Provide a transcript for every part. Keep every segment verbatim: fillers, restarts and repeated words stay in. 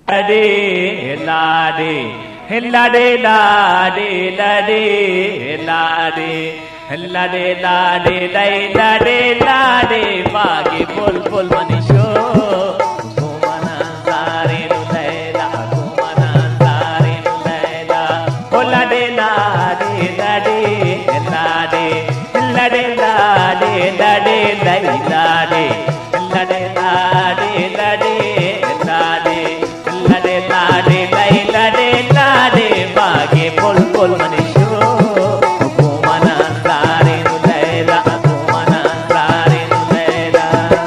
Lade, lade, lade, lade, lade, lade, lade, lade, lade, lade, Baagh bulbul manisho, gumana sare nu laila, gumana sare nu laila. Oh lade, lade, lade, lade, lade, lade, lade, lade, lade, lade, lade, lade. Lade lade lade lade Baagh bulbul manisho gumana sare nu laila gumana sare nu laila.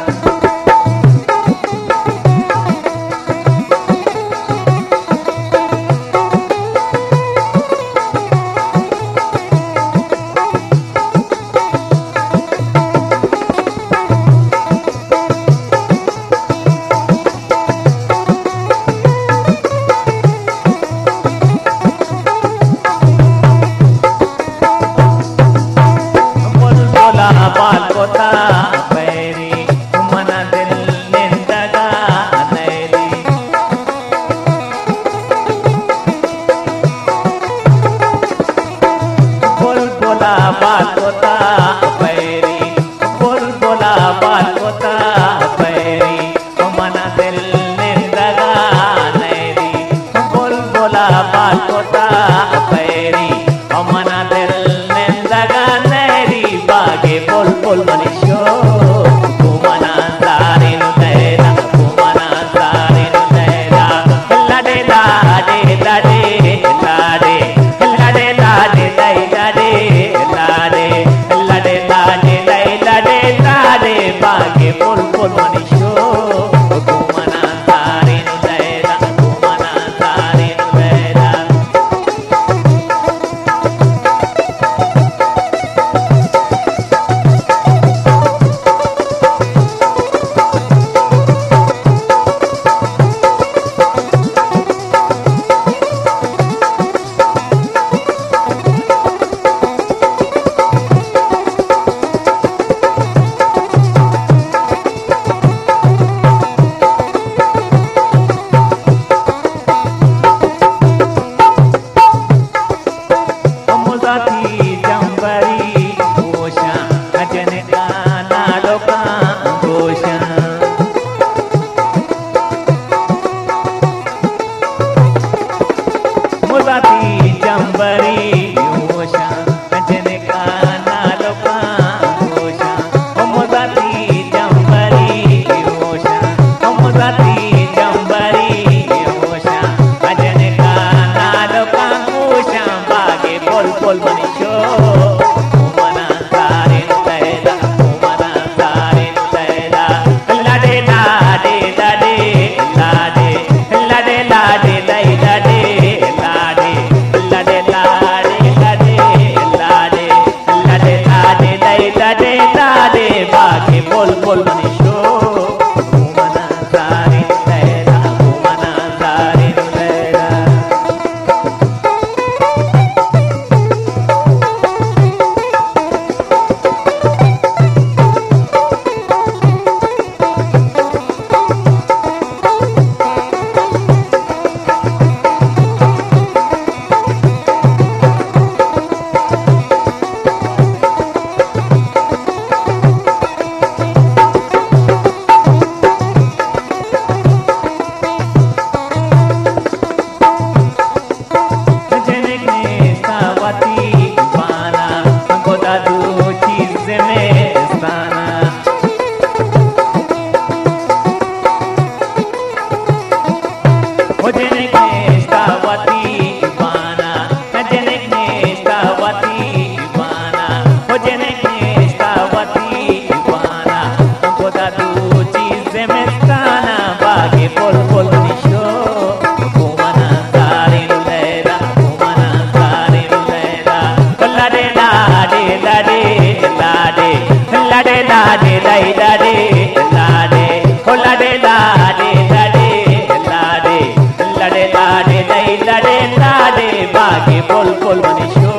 Balkota bayri mana dil nindaga naili bulbula balkota bayri bulbula balkota bayri mana dil nindaga naili bulbula balkota bayri mana dil nindaga naili Baagh bulbul manisho gumana sare nu laila gumana sare nu laila. Lade lade lade lade lade lade lade lade lade lade lade lade Baagh bulbul manisho gumana sare nu laila gumana sare nu laila. Baagh bulbul manisho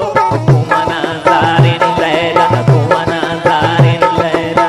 gumana sare nu laila gumana sare nu laila.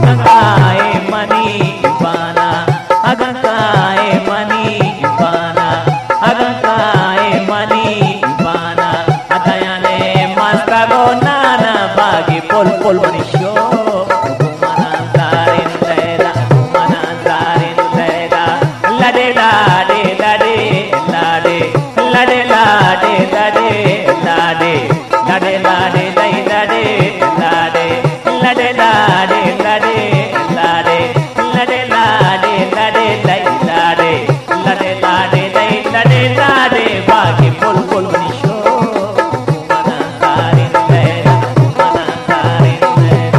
अगंकाए मनी बाना अगंकाए मनी बाना अगंकाए मनी बाना अदयाने मस्ता गो नाना बागी पुल पुल मनिशो घुमना दारिन लैला घुमना दारिन लैला लड़े लाडे लड़े लाडे लड़े लाडे लड़े लाडे लड़े लाडे लई लड़े लाडे लड़े लाडे लड़े लाडे लड़े लाडे लड़े लई लाडे लड़े लाडे लई लड़े लाडे बाकी पुल पुल मनिशो घुमना दारिन लैला घुमना दारिन लैला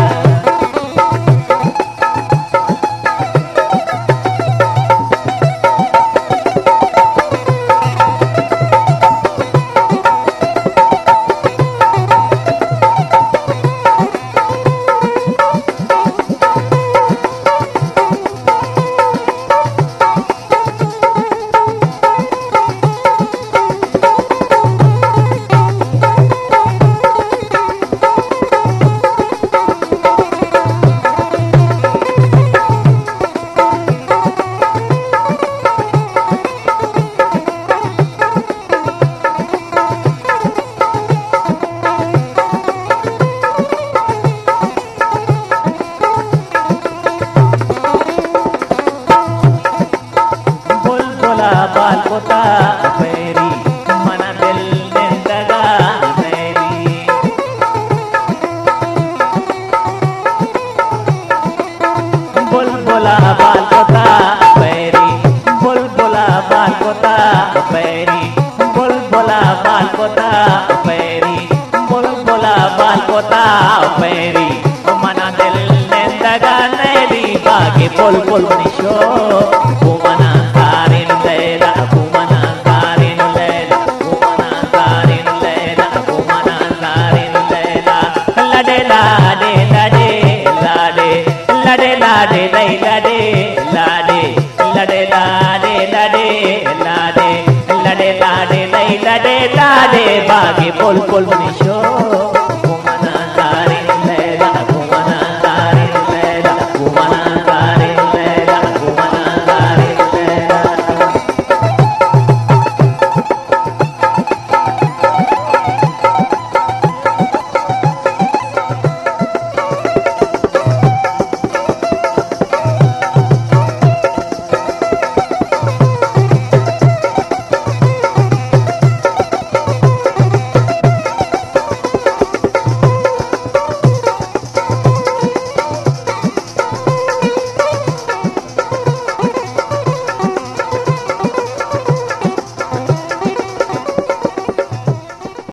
बुलबुला बाल कोता मेरी मना दिल निंदगा मेरी बुलबुला बाल कोता मेरी बुलबुला बाल कोता मेरी बुलबुला बाल कोता मेरी बुलबुला बाल कोता मेरी मना दिल निंदगा मेरी बागी बुलबुल मनिशो घुमना दारिन लैला घुमना दारिन लैला घुमना दारिन लैला घुमना दारिन लैला लड़े लाडे लड़े लाडे लड़े लाडे लई लड़े लाडे लड़े लाडे लड़े लाडे लड़े लाडे लई लड़े लाडे बागी बुलबुल मनिशो